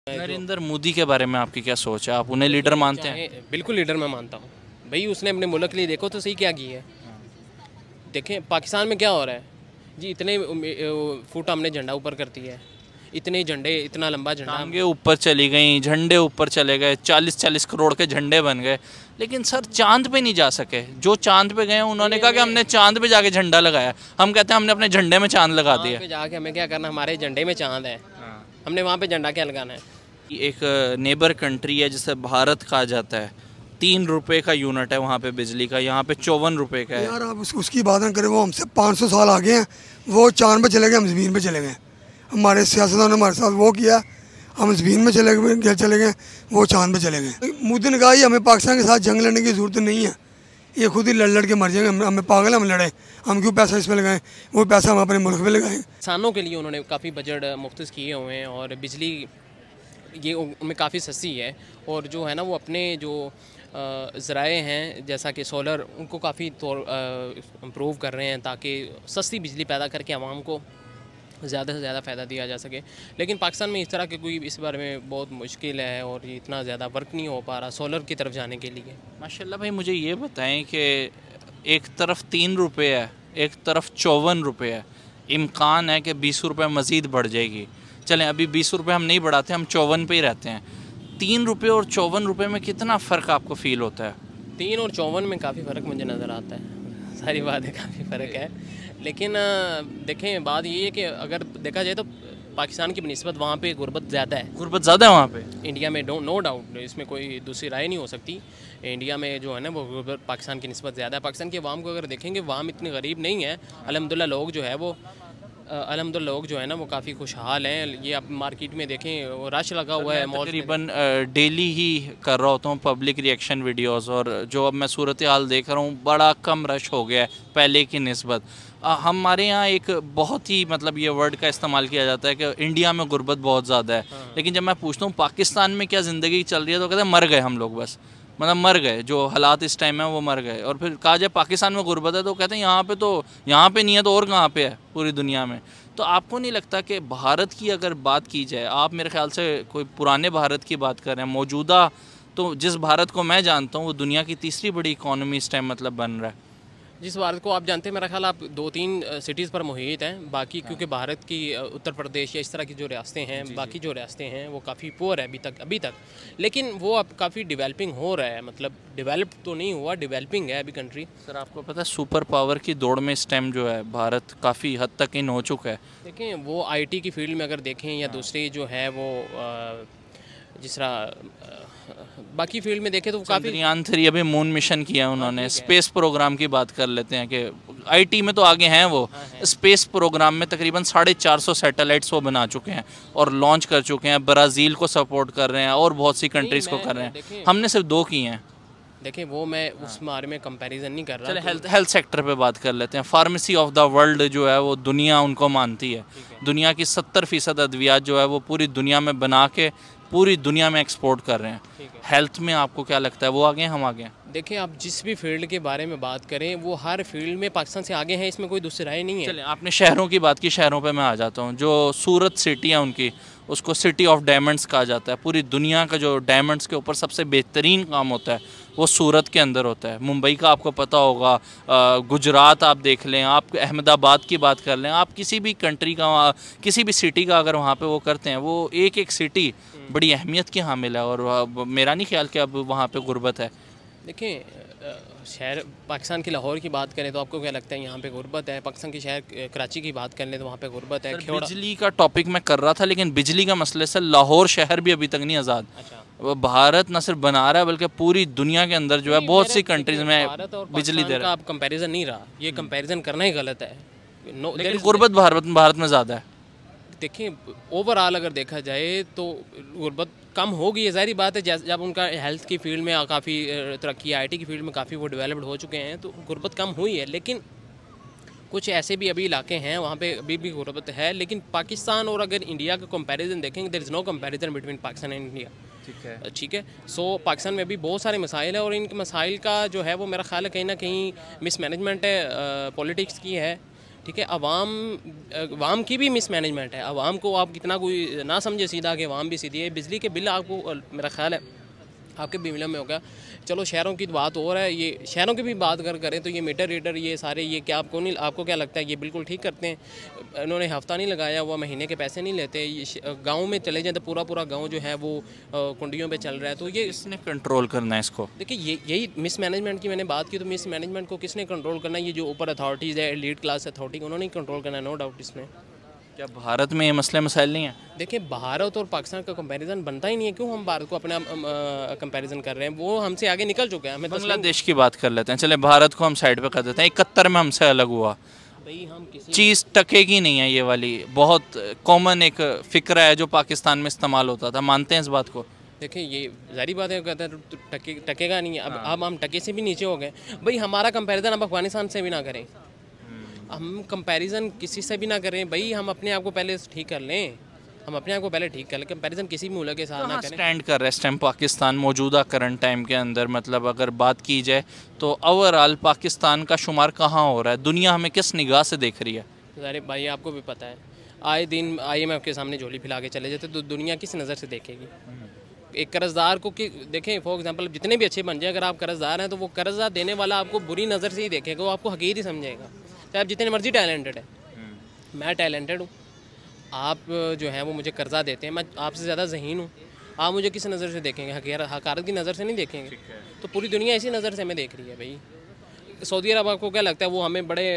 नरेंद्र मोदी के बारे में आपकी क्या सोच है? आप उन्हें लीडर मानते हैं? बिल्कुल लीडर मैं मानता हूँ भाई। उसने अपने मुल्क के लिए देखो तो सही क्या की है। देखें पाकिस्तान में क्या हो रहा है जी। इतने फुट हमने झंडा ऊपर करती है, इतने झंडे, इतना लंबा झंडा टांगे ऊपर चली गई, झंडे ऊपर चले गए, 40-40 करोड़ के झंडे बन गए, लेकिन सर चांद पे नहीं जा सके। जो चांद पे गए उन्होंने कहा कि हमने चांद पे जाके झंडा लगाया। हम कहते हैं हमने अपने झंडे में चांद लगा दिया। पे जाके हमें क्या करना, हमारे झंडे में चांद है, हमने वहाँ पे झंडा क्या लगाना है। एक नेबर कंट्री है जिसे भारत कहा जाता है, 3 रुपये का यूनिट है वहाँ पे बिजली का, यहाँ पे 54 रुपये का है। यार आप उसकी बात ना करें, वो हमसे 500 साल आगे हैं। वो चांद पे चले गए, हम ज़मीन पे चले गए। हमारे सियासतदान ने हमारे साथ वो किया, हम ज़मीन में चले गए, वो चांद पे चले गए। मोदी ने कहा हमें पाकिस्तान के साथ जंग लड़ने की ज़रूरत नहीं है, ये खुद ही लड़ के मर जाएंगे। हमें पागल हम लड़े, हम क्यों पैसा इसमें लगाएं, वो पैसा हम अपने मुल्क में लगाएं। किसानों के लिए उन्होंने काफ़ी बजट मुख्तस किए हुए हैं और बिजली ये उनमें काफ़ी सस्ती है। और जो है ना वो अपने जो ज़राए हैं जैसा कि सोलर, उनको काफ़ी इम्प्रूव कर रहे हैं ताकि सस्ती बिजली पैदा करके आवाम को ज़्यादा से ज़्यादा फ़ायदा दिया जा सके। लेकिन पाकिस्तान में इस तरह के कोई इस बारे में बहुत मुश्किल है और ये इतना ज़्यादा वर्क नहीं हो पा रहा सोलर की तरफ जाने के लिए। माशाल्लाह भाई, मुझे ये बताएं कि एक तरफ 3 रुपये है, एक तरफ 54 रुपये है, इम्कान है कि 20 रुपये मज़ीद बढ़ जाएगी। चलें अभी 20 रुपये हम नहीं बढ़ाते, हम 54 पे ही रहते हैं। 3 रुपये और 54 रुपये में कितना फ़र्क आपको फ़ील होता है? 3 और 54 में काफ़ी फ़र्क मुझे नज़र आता है, सारी बात है, काफ़ी फ़र्क है। लेकिन देखें बात ये है कि अगर देखा जाए तो पाकिस्तान की बनिस्बत वहाँ पे गुर्बत ज़्यादा है। गुर्बत ज़्यादा है वहाँ पे? इंडिया में नो डाउट, इसमें कोई दूसरी राय नहीं हो सकती। इंडिया में जो है ना वो गुर्बत पाकिस्तान की निस्बत ज़्यादा है। पाकिस्तान के अवाम को अगर देखेंगे, अवाम इतनी गरीब नहीं है अल्हम्दुलिल्लाह। लोग जो है वो अल्हम्दुलिल्लाह लोग जो है ना वो काफ़ी खुशहाल हैं। ये आप मार्केट में देखें वो रश लगा हुआ है। तकरीबन डेली ही कर रहा होता हूँ पब्लिक रिएक्शन वीडियोस, और जो अब मैं सूरत हाल देख रहा हूँ बड़ा कम रश हो गया है पहले की निस्बत। हमारे यहाँ एक बहुत ही मतलब ये वर्ड का इस्तेमाल किया जाता है कि इंडिया में गुर्बत बहुत ज़्यादा है। लेकिन जब मैं पूछता हूँ पाकिस्तान में क्या ज़िंदगी चल रही है तो कहते हैं मर गए हम लोग, बस मतलब मर गए, जो हालात इस टाइम है वो मर गए। और फिर कहा जाए पाकिस्तान में गुर्बत है तो कहते हैं यहाँ पे नहीं है तो और कहाँ पे है पूरी दुनिया में। तो आपको नहीं लगता कि भारत की अगर बात की जाए, आप मेरे ख्याल से कोई पुराने भारत की बात कर रहे हैं, मौजूदा तो जिस भारत को मैं जानता हूँ वो दुनिया की तीसरी बड़ी इकॉनमी इस टाइम मतलब बन रहा है। जिस भारत को आप जानते हैं, मेरा ख्याल आप 2-3 सिटीज़ पर मुहित हैं। बाकी क्योंकि भारत की उत्तर प्रदेश या इस तरह की जो रियासतें हैं, बाकी जो रियासतें हैं वो काफ़ी पुअर है अभी तक। लेकिन वो अब काफ़ी डेवलपिंग हो रहा है, मतलब डेवलप तो नहीं हुआ, डेवलपिंग है अभी कंट्री। सर आपको पता है सुपर पावर की दौड़ में इस टाइम जो है भारत काफ़ी हद तक इन हो चुका है। देखें वो IT की फील्ड में अगर देखें या दूसरी जो है वो जिस तरह बाकी फील्ड में देखें तो काफ़ी। चंद्रयान 3 अभी मून मिशन किया उन्होंने। स्पेस प्रोग्राम की बात कर लेते हैं कि IT में तो आगे हैं वो। स्पेस प्रोग्राम में तकरीबन 450 सैटेलाइट्स वो बना चुके हैं और लॉन्च कर चुके हैं। ब्राज़ील को सपोर्ट कर रहे हैं और बहुत सी कंट्रीज़ को कर रहे हैं। हमने सिर्फ 2 की हैं। देखिए वो मैं उस बारे में कंपैरिजन नहीं कर रहा। चले हेल्थ सेक्टर पे बात कर लेते हैं। फार्मेसी ऑफ द वर्ल्ड जो है वो दुनिया उनको मानती है। दुनिया की 70% अद्वियात जो है वो पूरी दुनिया में बना के पूरी दुनिया में एक्सपोर्ट कर रहे हैं। हेल्थ में आपको क्या लगता है वो आगे हैं हम आगे हैं? देखिए आप जिस भी फील्ड के बारे में बात करें वो हर फील्ड में पाकिस्तान से आगे हैं, इसमें कोई दूसरी राय नहीं है। चलिए आपने शहरों की बात की, शहरों पे मैं आ जाता हूँ। जो सूरत सिटी है उनकी, उसको सिटी ऑफ डायमंड्स कहा जाता है। पूरी दुनिया का जो डायमंड्स के ऊपर सबसे बेहतरीन काम होता है वो सूरत के अंदर होता है। मुंबई का आपको पता होगा, गुजरात आप देख लें, आप अहमदाबाद की बात कर लें, आप किसी भी कंट्री का किसी भी सिटी का अगर वहाँ पे वो करते हैं, वो एक सिटी बड़ी अहमियत की हामिल है। और मेरा नहीं ख्याल कि अब वहाँ पे गुर्बत है। देखिए शहर पाकिस्तान की लाहौर की बात करें तो आपको क्या लगता है यहाँ पे गुर्बत है? पाकिस्तान के शहर कराची की बात कर लें तो वहाँ पे गुर्बत है। बिजली का टॉपिक मैं कर रहा था, लेकिन बिजली का मसले से लाहौर शहर भी अभी तक नहीं आज़ाद। वो भारत न सिर्फ बना रहा है बल्कि पूरी दुनिया के अंदर जो है बहुत सी कंट्रीज में बिजली दे रहा है। आप कंपैरिजन नहीं रहा, ये कंपैरिजन करना ही गलत है। लेकिन गुर्बत भारत में ज़्यादा है। देखिए ओवरऑल अगर देखा जाए तो गुर्बत कम हो गई है, ज़ाहिर बात है। जब उनका हेल्थ की फील्ड में काफ़ी तरक्की, IT की फील्ड में काफ़ी वो डेवलप्ड हो चुके हैं तो गुर्बत कम हुई है। लेकिन कुछ ऐसे भी अभी इलाके हैं वहाँ पे अभी भी गुर्बत है। लेकिन पाकिस्तान और अगर इंडिया का कंपैरिजन देखेंगे, there is no comparison between Pakistan and India. ठीक है। सो पाकिस्तान में भी बहुत सारे मसाइल है और इन मसाइल का जो है वो मेरा ख्याल है कहीं ना कहीं मिसमैनेजमेंट है, पॉलिटिक्स की है। ठीक है। अवाम की भी मिसमैनेजमेंट है। अवाम को आप कितना कोई ना समझे सीधा कि अवाम भी सीधी है। बिजली के बिल आपको मेरा ख्याल है आपके बिमला में होगा। चलो शहरों की बात और है, ये शहरों की भी बात अगर करें तो ये मीटर रीडर ये सारे ये क्या आपको क्या लगता है ये बिल्कुल ठीक करते हैं? इन्होंने हफ्ता नहीं लगाया हुआ, महीने के पैसे नहीं लेते। ये गाँव में चले जाते, पूरा गाँव जो है वो कुंडियों पे चल रहा है। तो ये किसने कंट्रोल करना है इसको? देखिए यही मिसमैनेजमेंट की मैंने बात की। तो मिसमैनेजमेंट को किसने कंट्रोल करना है? ये जो ऊपर अथॉरिटीज़ है, लीड क्लास अथॉरिटी, उन्होंने कंट्रोल करना है, नो डाउट इसमें। क्या भारत में ये मसले मसाइल नहीं है? देखिए भारत और पाकिस्तान का कंपैरिजन बनता ही नहीं है। क्यों हम भारत को अपना कंपैरिजन कर रहे हैं? वो हमसे आगे निकल चुके हैं। हमें बांग्लादेश की बात कर लेते हैं, चले भारत को हम साइड पे कर देते हैं। 71 में हमसे अलग हुआ, भाई हम किसी चीज़ टकेगी नहीं है। ये वाली बहुत कॉमन एक फ़िक्रा है जो पाकिस्तान में इस्तेमाल होता था, मानते हैं इस बात को? देखिए ये जारी बात है, कहते हैं टकेगा नहीं है। अब हम टके से भी नीचे हो गए। भाई हमारा कंपैरिजन अब अफगानिस्तान से भी ना करें, हम कंपैरिजन किसी से भी ना करें। भाई हम अपने आप को पहले ठीक कर लें, हम अपने आप को पहले ठीक कर लें। कंपैरिजन किसी भी मुल्क के साथ ना करें। स्टैंड कर रहा है इस टाइम पाकिस्तान मौजूदा करंट टाइम के अंदर? मतलब अगर बात की जाए तो ओवरऑल पाकिस्तान का शुमार कहाँ हो रहा है? दुनिया हमें किस निगाह से देख रही है? अरे भाई आपको भी पता है, आए दिन IMF के सामने झोली फैला के चले जाते तो दुनिया किस नज़र से देखेगी? एक कर्जदार को कि देखें फॉर एग्जांपल जितने भी अच्छे बन जाए, अगर आप कर्जदार हैं तो वो कर्जा देने वाला आपको बुरी नज़र से ही देखेगा, वो आपको हकीर ही समझेगा। चाहे आप जितने मर्जी टैलेंटेड है, मैं टैलेंटेड हूँ, आप जो है वो मुझे कर्जा देते हैं, मैं आपसे ज़्यादा ज़हीन हूँ, आप मुझे किस नज़र से देखेंगे? हकारत की नज़र से नहीं देखेंगे। तो पूरी दुनिया इसी नज़र से हमें देख रही है। भाई सऊदी अरब आपको क्या लगता है वो हमें बड़े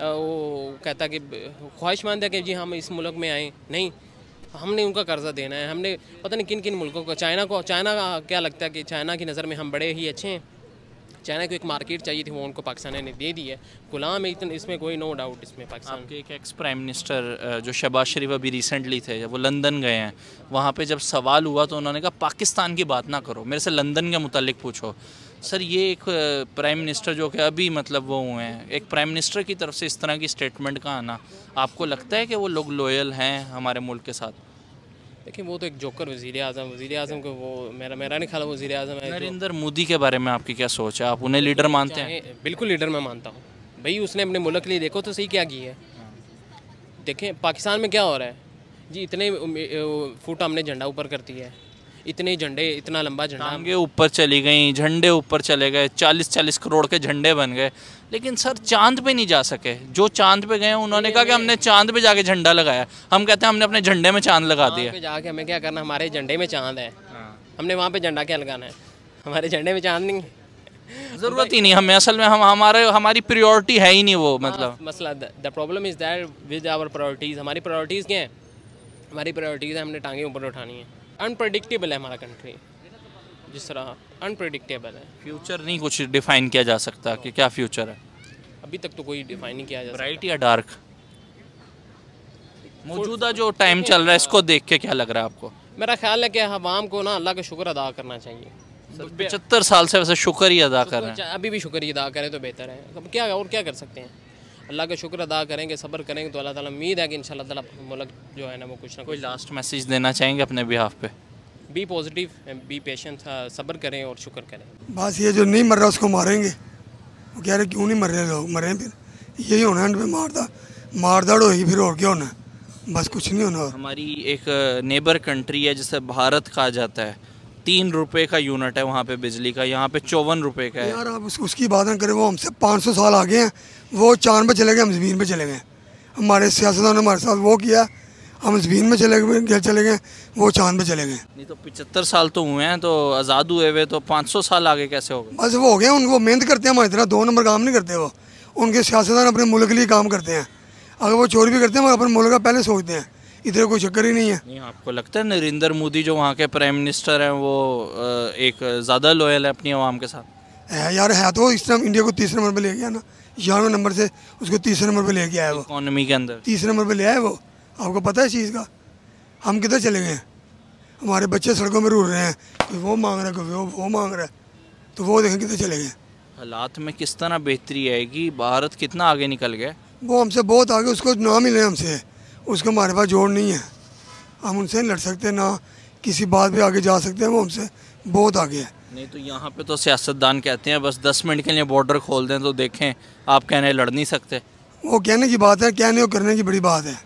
वो कहता है कि ख्वाहिशमंद है कि जी हम इस मुल्क में आएँ? नहीं, हमने उनका कर्जा देना है। हमने पता नहीं किन किन मुल्कों को, चाइना का क्या लगता है कि चाइना की नज़र में हम बड़े ही अच्छे हैं। चाइना को एक मार्केट चाहिए थी, वो उनको पाकिस्तान ने दे दी है। गुलाम है इतना, इसमें कोई नो डाउट इसमें पाकिस्तान। आपके एक एक्स प्राइम मिनिस्टर जो शहबाज शरीफ अभी रिसेंटली थे, जब वो लंदन गए हैं, वहाँ पे जब सवाल हुआ तो उन्होंने कहा पाकिस्तान की बात ना करो, मेरे से लंदन के मुतालिक पूछो। सर ये एक प्राइम मिनिस्टर जो कि अभी मतलब वो हुए हैं, एक प्राइम मिनिस्टर की तरफ से इस तरह की स्टेटमेंट का आना, आपको लगता है कि वो लोग लॉयल हैं हमारे मुल्क के साथ? देखिए वो तो एक जोकर वज़ीर आज़म को वो मेरा नहीं ख्याल वज़ीर आज़म है। नरेंद्र मोदी के बारे में आपकी क्या सोच है? आप उन्हें लीडर मानते हैं? बिल्कुल लीडर मैं मानता हूँ। भाई उसने अपने मुल्क के लिए देखो तो सही क्या की है। देखें पाकिस्तान में क्या हो रहा है जी, इतने फुट हमने झंडा ऊपर करती है, इतने झंडे, इतना लंबा झंडा टांगे ऊपर चली गई, झंडे ऊपर चले गए, 40-40 करोड़ के झंडे बन गए, लेकिन सर चांद पे नहीं जा सके। जो चांद पे गए उन्होंने कहा कि हमने चांद पे जाके झंडा लगाया, हम कहते हैं हमने अपने झंडे में चांद लगा दिया। जाके हमें क्या करना, हमारे झंडे में चांद है, हमने वहाँ पे झंडा क्या लगाना है? हमारे झंडे में चांद नहीं है, ज़रूरत ही नहीं हमें। असल में हमारी प्रायोरिटी है ही नहीं वो। मतलब मसला the problem is that with our priorities. हमारी प्रायोरिटीज़ क्या है? हमारी प्रायोरिटीज़ है हमने टांगे ऊपर उठानी है। अनप्रडिक्टेबल है हमारा कंट्री, जिस तरह अनप्रडिक्टेबल है। फ्यूचर नहीं कुछ डिफाइन किया जा सकता कि क्या फ्यूचर है? अभी तक तो कोई डिफाइन नहीं किया जा सकता। ब्राइट या डार्क? मौजूदा जो टाइम चल रहा है इसको देख के क्या लग रहा है आपको? मेरा ख्याल है कि अवाम को ना अल्लाह का शुक्र अदा करना चाहिए। 75 साल से वैसे शुक्र ही अदा कर रहे हैं। अभी भी शुक्र ही अदा करें तो बेहतर है। अब क्या और क्या कर सकते हैं? अल्लाह का शुक्र अदा करेंगे, सब्र करेंगे तो अल्लाह ताला, उम्मीद है कि इंशाल्लाह ताला मुल्क जो है ना वो कुछ ना कोई लास्ट मैसेज देना चाहेंगे अपने बिहाफ पे? बी पॉजिटिव, बी पेशेंट, सब्र करें और शुक्र करें। बस ये जो नहीं मर रहा उसको मारेंगे। वो कह रहे क्यों नहीं मर रहे लोग? मरे फिर यही होना है, मारदाड़ होगी फिर और क्या होना, बस कुछ नहीं होना। हमारी एक नेबर कंट्री है जिसे भारत कहा जाता है, 3 रुपये का यूनिट है वहाँ पे बिजली का, यहाँ पे 54 रुपये का है। यार आप उसकी बात ना करें, वो हमसे 500 साल आगे हैं। वो चांद पे चले गए, हम ज़मीन पे चले गए। हमारे सियासतदान ने हमारे साथ वो किया, हम ज़मीन में चले गए, वो चांद पे चले गए। नहीं तो 75 साल तो हुए हैं, तो आज़ाद हुए हुए तो 500 साल आगे कैसे हो गए? बस वो हो गए, उनको मेहनत करते हैं हमारी तरह, 2 नंबर काम नहीं करते वो। उनके सियासतदान अपने मुल्क के लिए काम करते हैं। अगर वो चोरी भी करते हैं मगर अपने मुल्क का पहले सोचते हैं, इधर कोई चक्कर ही नहीं है। नहीं आपको लगता है नरेंद्र मोदी जो वहाँ के प्राइम मिनिस्टर हैं वो एक ज़्यादा लॉयल है अपनी आवाम के साथ? है यार, है तो इस टाइम इंडिया को 3रे नंबर पे ले गया ना, 11वें नंबर से उसको 3रे नंबर पे ले गया है वो। इकोनॉमी के अंदर 3रे नंबर पे ले आए वो। आपको पता है इस चीज़ का? हम किधर चले गए हैं? हमारे बच्चे सड़कों में रूल रहे हैं, कोई वो मांग रहा है, कोई वो मांग रहा है, तो वो देखें किधर चले गए। हालात में किस तरह बेहतरी आएगी? भारत कितना आगे निकल गया? वो हमसे बहुत आगे, उसको ना मिले हमसे, उसको हमारे पास जोड़ नहीं है, हम उनसे नहीं लड़ सकते, ना किसी बात पे आगे जा सकते हैं, वो हमसे बहुत आगे है। नहीं तो यहाँ पे तो सियासतदान कहते हैं बस 10 मिनट के लिए बॉर्डर खोल दें तो देखें, आप कहने लड़ नहीं सकते। वो कहने की बात है, कहने और करने की बड़ी बात है।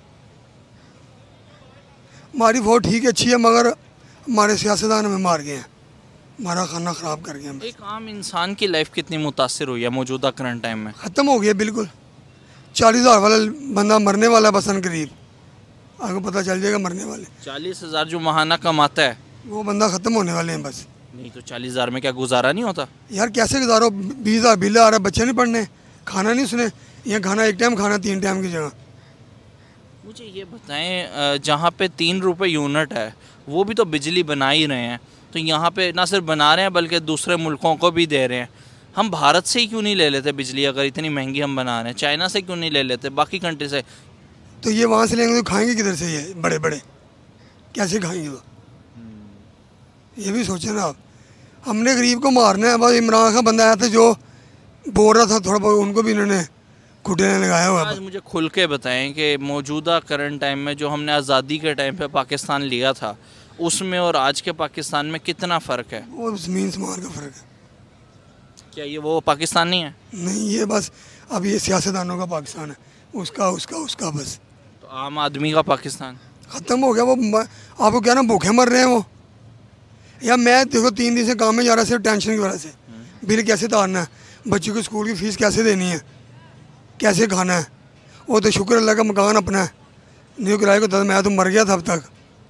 हमारी वोट ठीक है, अच्छी है, मगर हमारे सियासतदान हमें मार गए हैं, हमारा खाना ख़राब कर गए हैं। एक आम इंसान की लाइफ कितनी मुतासिर हुई है मौजूदा करंट टाइम में? ख़त्म हो गया बिल्कुल। 40,000 वाला बंदा मरने वाला है बसन करीब, आपको पता चल जाएगा मरने वाले। 40,000 जो माहाना कमाता है वो बंदा ख़त्म होने वाले हैं बस। नहीं तो 40,000 में क्या गुजारा नहीं होता? यार कैसे गुजारो, 20,000 बिल आ रहा है, बच्चे नहीं पढ़ने, खाना नहीं उसने, यहाँ खाना एक टाइम खाना 3 टाइम की जगह। मुझे ये बताएं, जहाँ पे 3 रुपये यूनिट है वो भी तो बिजली बना ही रहे हैं, तो यहाँ पे ना सिर्फ बना रहे हैं बल्कि दूसरे मुल्कों को भी दे रहे हैं। हम भारत से ही क्यों नहीं ले लेते बिजली? अगर इतनी महंगी हम बना रहे हैं, चाइना से क्यों नहीं ले लेते, बाकी कंट्री से? तो ये वहाँ से लेंगे तो खाएंगे किधर से? ये बड़े बड़े कैसे खाएंगे वो? ये भी सोचें ना आप। हमने गरीब को मारना है बस। इमरान खान बंदा आया था जो बोल रहा था थोड़ा बहुत, उनको भी इन्होंने खुटे ने लगाया हुआ है। आज मुझे खुल के बताएं कि मौजूदा करंट टाइम में जो हमने आज़ादी के टाइम पे पाकिस्तान लिया था उसमें और आज के पाकिस्तान में कितना फ़र्क है? वो ज़मीन समार का फ़र्क है। क्या ये वो पाकिस्तान नहीं है? नहीं, ये बस अब ये सियासतदानों का पाकिस्तान है, उसका उसका उसका बस। तो आम आदमी का पाकिस्तान ख़त्म हो गया वो। आपको क्या ना, भूखे मर रहे हैं वो। या मैं देखो 3 दिन से काम में जा रहा, सिर्फ टेंशन की वजह से। बिल कैसे तारना है, बच्चों को स्कूल की फ़ीस कैसे देनी है, कैसे खाना है। वो तो शुक्र अल्लाह का मकान अपना है, नहीं किराए को था मैं तो मर गया था अब तक।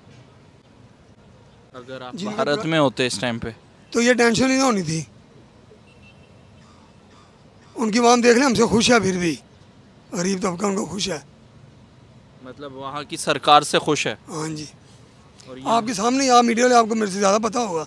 अगर आप भारत में होते इस टाइम पे तो ये टेंशन नहीं होनी थी। उनकी आवाम देख लें, हमसे खुश है, फिर भी गरीब तबका उनको खुश है। मतलब वहाँ की सरकार से खुश है? हाँ जी। और आपके सामने, आप मीडिया वाले, आपको मेरे से ज़्यादा पता होगा।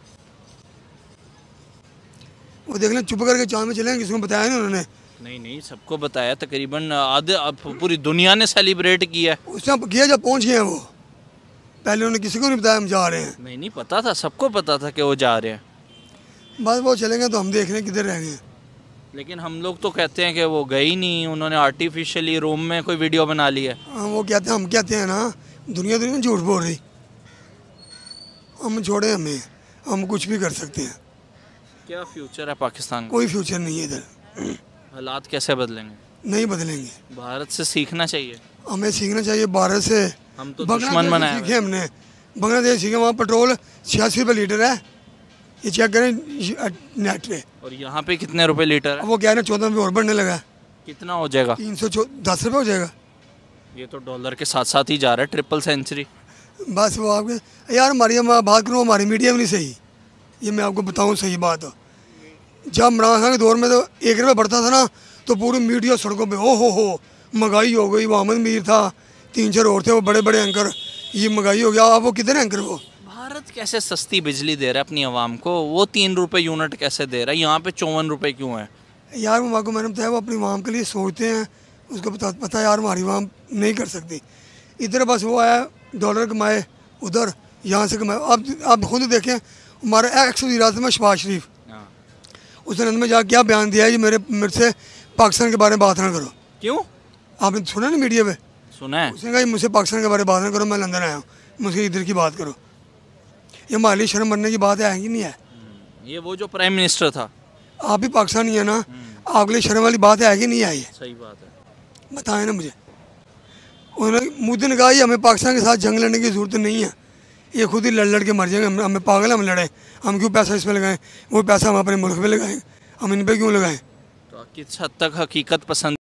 वो देख लें, चुप करके चाँद में चले, किसी को बताया नहीं उन्होंने। नहीं, सबको बताया, तकरीबन आधे पूरी दुनिया ने सेलिब्रेट किया है। उस टाइम किया जब पहुँच गए हैं वो, पहले उन्होंने किसी को नहीं बताया हम जा रहे हैं। नहीं पता था, सबको पता था कि वो जा रहे हैं। बस वो चलेंगे तो हम देख रहे हैं किधर रह गए। लेकिन हम लोग तो कहते हैं कि वो गए ही नहीं, उन्होंने आर्टिफिशियली रूम में कोई वीडियो बना ली है। वो कहते हैं, हम कहते हैं ना, दुनिया दुनिया झूठ बोल रही। हम छोड़े, हमें, हम कुछ भी कर सकते हैं। क्या फ्यूचर है पाकिस्तान का? कोई फ्यूचर नहीं है इधर। हालात कैसे बदलेंगे? नहीं बदलेंगे। भारत से सीखना चाहिए, हमें सीखना चाहिए भारत से। हम तो दुश्मन बनाए सीखे हमने, बांग्लादेश सीखे। वहाँ पेट्रोल 86 रुपये लीटर है, ये चेक करें नेट पे। और यहाँ पे कितने रुपए लीटर है? वो कह रहे हैं 14 रुपये और बढ़ने लगा है। कितना हो जाएगा? 310 रुपये हो जाएगा। ये तो डॉलर के साथ साथ ही जा रहा है, ट्रिपल सेंचुरी। बस वो आपके यार, हमारी बात करूँ, हमारी मीडिया में नहीं सही। ये मैं आपको बताऊँ सही बात हो, जब इमरान खान के दौर में तो 1 रुपये बढ़ता था ना, तो पूरी मीडिया सड़कों पे हो महंगाई हो गई। वो अहमद मीर था, 3-4 और थे, वो बड़े बड़े एंकर, ये महंगाई हो गया। अब वो किधर एंकर? वो भारत कैसे सस्ती बिजली दे रहा है अपनी आवाम को? वो 3 रुपये यूनिट कैसे दे रहा है? यहाँ पे 54 रुपये क्यों है? यार वो आपको मैंने बताया, वो अपनी आवाम के लिए सोचते हैं, उसको पता यार हमारी आवाम नहीं कर सकती। इधर बस वो आया, डॉलर कमाए, उधर यहाँ से कमाए। आप खुद देखें, हमारा एक्स वज़ीर आज़म है शहबाज शरीफ, उसने अंत में जाकर क्या बयान दिया है कि मेरे से पाकिस्तान के बारे में बात ना करो। क्यों? आपने सुना नहीं मीडिया पे? सुना है। उसने कहा मुझसे पाकिस्तान के बारे में बात ना करो, मैं लंदन आया हूँ, मुझसे इधर की बात करो। ये हमारे लिए शर्म बनने की बात है कि नहीं है? ये वो जो प्राइम मिनिस्टर था, आप भी पाकिस्तानी है ना, आपके लिए शर्म वाली बात है कि नहीं है? ये सही बात है, बताएं ना मुझे। उन्होंने मुद्दे ने कहा हमें पाकिस्तान के साथ जंग लड़ने की ज़रूरत नहीं है, ये खुद ही लड़ के मर जाएंगे। हमें पागल, हम लड़ें, हम क्यों पैसा इसमें लगाएं? वो पैसा हम अपने मुल्क में लगाएं, हम इन पर क्यों लगाएं? तो किस हद तक हकीकत पसंद